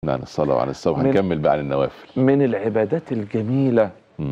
عن الصلاة وعن الصوم، هنكمل بقى عن النوافل. من العبادات الجميلة.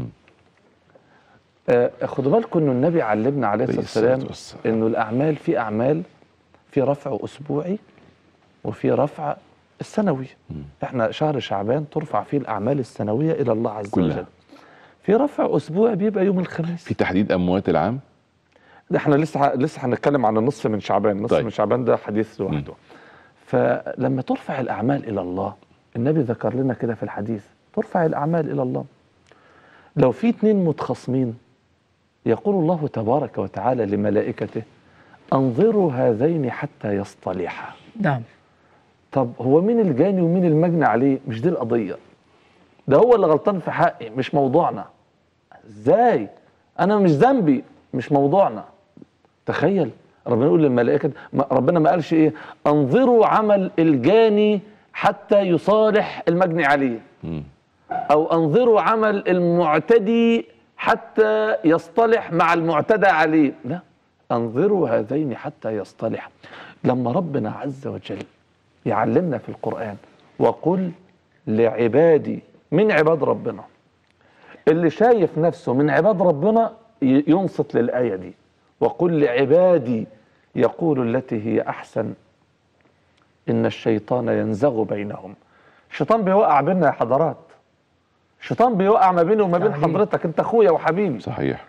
خدوا بالكم انه النبي علمنا عليه الصلاة والسلام انه الاعمال في رفع اسبوعي وفي رفع السنوي. احنا شهر شعبان ترفع فيه الاعمال السنوية الى الله عز وجل. في رفع اسبوعي بيبقى يوم الخميس. في تحديد اموات العام؟ احنا لسه هنتكلم عن النصف من شعبان. النصف من شعبان ده حديث لوحده. فلما ترفع الاعمال الى الله، النبي ذكر لنا كده في الحديث، ترفع الاعمال الى الله. لو في اتنين متخاصمين يقول الله تبارك وتعالى لملائكته: انظروا هذين حتى يصطلحا. نعم. طب هو مين الجاني ومين المجني عليه؟ مش دي القضية، ده هو اللي غلطان في حقي، مش موضوعنا. ازاي؟ انا مش ذنبي، مش موضوعنا. تخيل ربنا يقول للملائكة، ربنا ما قالش ايه؟ انظروا عمل الجاني حتى يصالح المجني عليه، او انظروا عمل المعتدي حتى يصطلح مع المعتدى عليه. لا، انظروا هذين حتى يصطلح. لما ربنا عز وجل يعلمنا في القرآن: وقل لعبادي، من عباد ربنا اللي شايف نفسه من عباد ربنا ينصت للآية دي. وقل لعبادي يقول التي هي أحسن إن الشيطان ينزغ بينهم. الشيطان بيوقع بيننا يا حضرات، الشيطان بيوقع ما بيني وما بين حضرتك، انت اخويا وحبيبي. صحيح.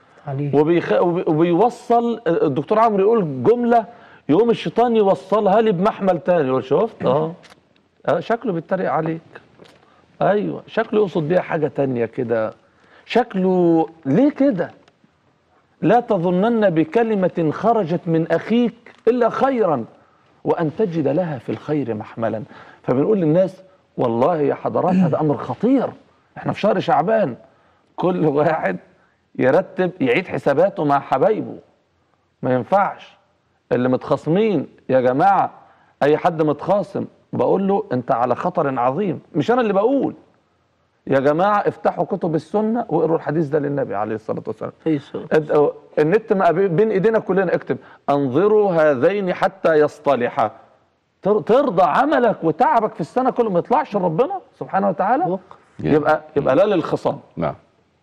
وبيوصل الدكتور عمرو يقول جمله، يقوم الشيطان يوصلها لي بمحمل تاني، يقول شفت شكله بيتريق عليك. ايوه، شكله يقصد بيها حاجه تانيه كده، شكله ليه كده؟ لا تظنن بكلمه خرجت من اخيك الا خيرا وان تجد لها في الخير محملا. فبنقول للناس والله يا حضرات هذا امر خطير. احنا في شهر شعبان، كل واحد يرتب يعيد حساباته مع حبايبه. ما ينفعش اللي متخاصمين يا جماعه، اي حد متخاصم بقول له انت على خطر عظيم. مش انا اللي بقول يا جماعه، افتحوا كتب السنه واقروا الحديث ده للنبي عليه الصلاه والسلام. النت بين ايدينا كلنا، اكتب انظروا هذين حتى يصطلحا. ترضى عملك وتعبك في السنه كله ما يطلعش ربنا سبحانه وتعالى؟ يبقى لا للخصام. نعم.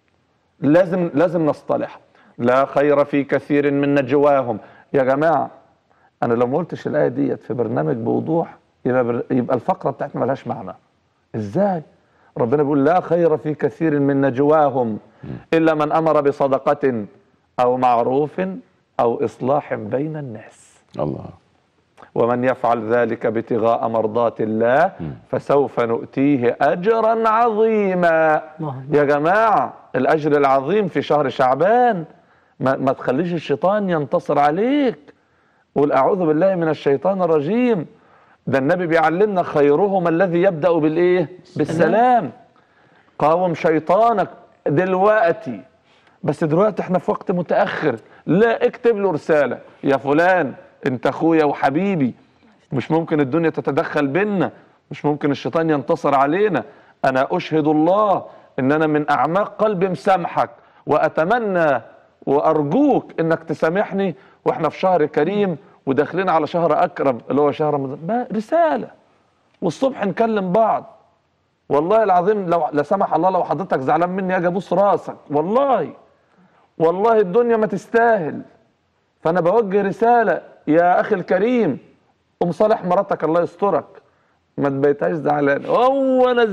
لازم نصطلح. لا خير في كثير من نجواهم. يا جماعه انا لو ما قلتش الايه ديت في برنامج بوضوح يبقى الفقره بتاعتنا ملهاش معنى. ازاي؟ ربنا بيقول لا خير في كثير من نجواهم الا من امر بصدقه او معروف او اصلاح بين الناس. الله. ومن يفعل ذلك ابتغاء مرضات الله فسوف نؤتيه أجرا عظيما. يا جماعة الأجر العظيم في شهر شعبان، ما تخليش الشيطان ينتصر عليك. قل أعوذ بالله من الشيطان الرجيم. ده النبي بيعلمنا خيرهم الذي يبدأ بالإيه؟ بالسلام. قاوم شيطانك دلوقتي، بس دلوقتي احنا في وقت متأخر. لا، اكتب له رسالة: يا فلان انت اخويا وحبيبي، مش ممكن الدنيا تتدخل بينا، مش ممكن الشيطان ينتصر علينا. انا اشهد الله ان انا من اعماق قلبي مسامحك، واتمنى وارجوك انك تسامحني، واحنا في شهر كريم وداخلين على شهر اكرم اللي هو شهر رمضان. رسالة، والصبح نكلم بعض. والله العظيم لو لا سمح الله لو حضرتك زعلان مني اجي ابوس راسك، والله الدنيا ما تستاهل. فانا بوجه رسالة يا اخي الكريم، قوم صالح مراتك الله يسترك، ما تبيتهاش زعلان. هو انا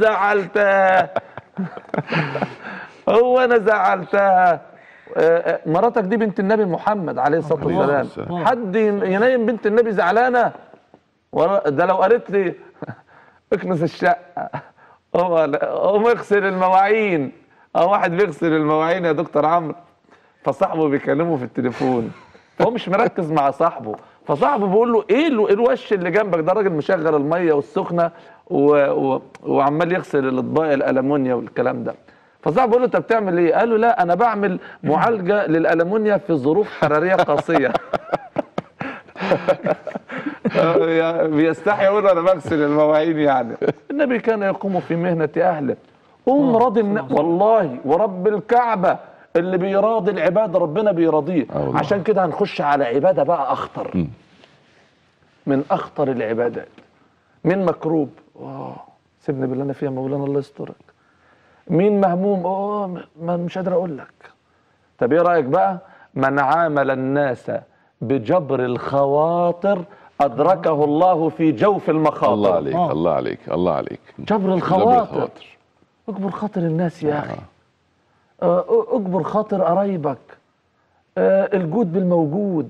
زعلتها مراتك دي بنت النبي محمد عليه الصلاه والسلام. حد ينام بنت النبي زعلانه؟ ده لو قالت لي اكنس الشقه قوم اغسل المواعين، او واحد بيغسل المواعين يا دكتور عمرو، فصاحبه بيكلمه في التليفون، هو مش مركز مع صاحبه، فصاحبه بيقول له ايه الوش اللي جنبك ده؟ راجل مشغل الميه والسخنه وعمال يغسل الاطباق الالمونيا والكلام ده. فصاحبه بيقول له انت بتعمل ايه؟ قال له لا انا بعمل معالجه للالمونيا في ظروف حراريه قاسيه. بيستحي يقول انا بغسل المواعين يعني. النبي كان يقوم في مهنه اهله. قوم راضي والله ورب الكعبه اللي بيراضي العباد ربنا بيراضيه. عشان كده هنخش على عباده بقى اخطر من اخطر العبادات، من مكروب. سيبني باللي انا فيها مولانا الله يسترك. مين مهموم؟ مش قادر اقول لك. طب ايه رايك بقى؟ من عامل الناس بجبر الخواطر ادركه الله في جوف المخاطر. الله عليك الله عليك الله عليك. جبر الخواطر. اجبر خاطر الناس يا اخي. اجبر خاطر قرايبك. الجود بالموجود.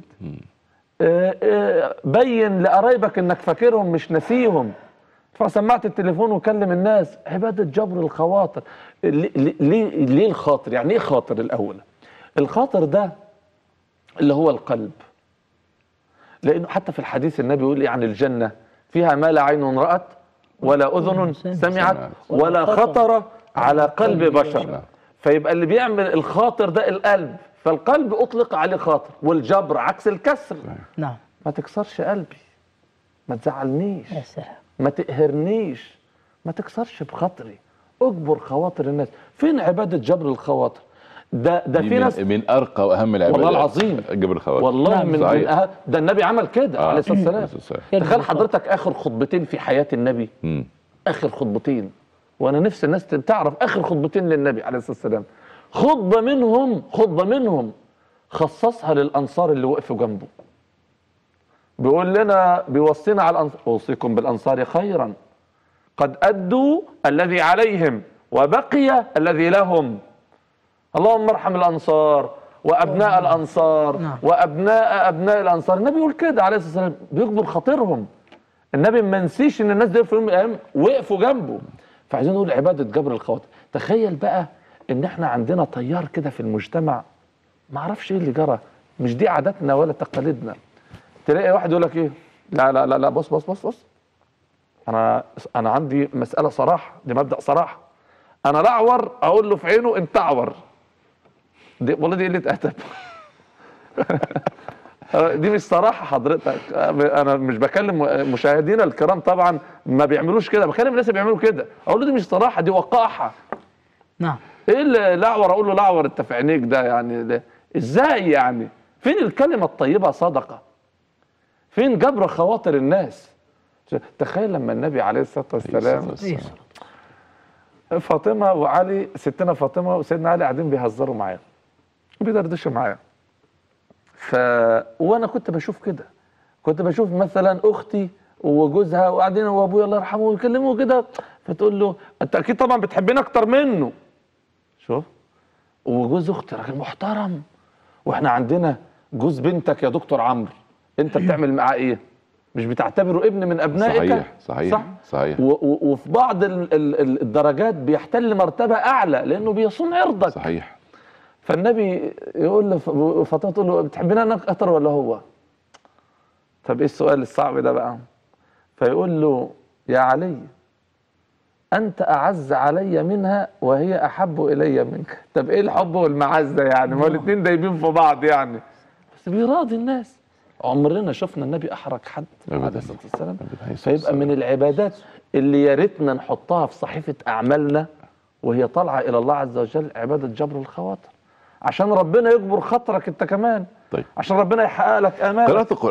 بين لقرايبك انك فاكرهم مش ناسيهم. ارفع سماعة التليفون وكلم الناس. عبادة جبر الخواطر. ليه الخاطر؟ يعني ايه خاطر الاول؟ الخاطر ده اللي هو القلب. لانه حتى في الحديث النبي يقول عن الجنة فيها ما لا عين رأت ولا اذن سمعت ولا خطر على قلب بشر. فيبقى اللي بيعمل الخاطر ده القلب، فالقلب اطلق عليه خاطر، والجبر عكس الكسر. نعم. ما تكسرش قلبي، ما تزعلنيش، يا سلام، ما تقهرنيش، ما تكسرش بخاطري. اجبر خواطر الناس. فين عبادة جبر الخواطر؟ ده في ناس من ارقى واهم العبادات. والله العظيم جبر الخواطر. والله من ده النبي عمل كده عليه الصلاه والسلام. تخيل حضرتك اخر خطبتين في حياه النبي. اخر خطبتين، وانا نفسي الناس تعرف اخر خطبتين للنبي عليه الصلاه والسلام. خطبه منهم خصصها للانصار اللي وقفوا جنبه. بيقول لنا، بيوصينا على الانصار: اوصيكم بالانصار خيرا قد ادوا الذي عليهم وبقي الذي لهم. اللهم ارحم الانصار وابناء الانصار وابناء ابناء الانصار. النبي يقول كده عليه الصلاه والسلام، بيجبر خاطرهم. النبي ما نسيش ان الناس دي في يوم من الايام وقفوا جنبه. فعايزين نقول عباده جبر الخواطر. تخيل بقى ان احنا عندنا تيار كده في المجتمع، ما اعرفش ايه اللي جرى، مش دي عاداتنا ولا تقاليدنا. تلاقي واحد يقول لك ايه، لا لا لا لا، بص انا عندي مساله صراحه، دي مبدا صراحه. انا لا اعور اقول له في عينه انت اعور. دي والله دي قله ادب. دي مش صراحه حضرتك. انا مش بكلم مشاهدينا الكرام طبعا ما بيعملوش كده، بكلم الناس اللي بيعملوا كده. اقول له دي مش صراحه، دي وقاحه. نعم. ايه اللي لا اعور اقول له لا اعور انت في عينيك ده؟ يعني ازاي يعني؟ فين الكلمه الطيبه صدقه؟ فين جبر خواطر الناس؟ تخيل لما النبي عليه الصلاه والسلام فاطمه وعلي، ستنا فاطمه وسيدنا علي قاعدين بيهزروا معاه وبيدردشوا معاه. وانا كنت بشوف كده، كنت بشوف مثلا اختي وجوزها وقاعدين وابويا الله يرحمه ويكلموا كده، فتقول له انت اكيد طبعا بتحبني اكتر منه. شوف، وجوز اختي راجل محترم، واحنا عندنا جوز بنتك يا دكتور عمرو، انت بتعمل معاه ايه؟ مش بتعتبره ابن من ابنائك؟ صحيح. وفي بعض الدرجات بيحتل مرتبه اعلى لانه بيصون عرضك. صحيح. فالنبي يقول لفاطمه، تقول له بتحبني انا اكتر ولا هو؟ طب ايه السؤال الصعب ده بقى؟ فيقول له يا علي انت اعز علي منها وهي احب الي منك. طب ايه الحب والمعزه يعني؟ ما الاثنين دايبين في بعض يعني. بس بيراضي الناس. عمرنا شفنا النبي احرج حد عليه الصلاه والسلام. فيبقى من العبادات اللي يا ريتنا نحطها في صحيفه اعمالنا وهي طالعه الى الله عز وجل، عباده جبر الخواطر، عشان ربنا يجبر خاطرك انت كمان. طيب. عشان ربنا يحقق لك امالك.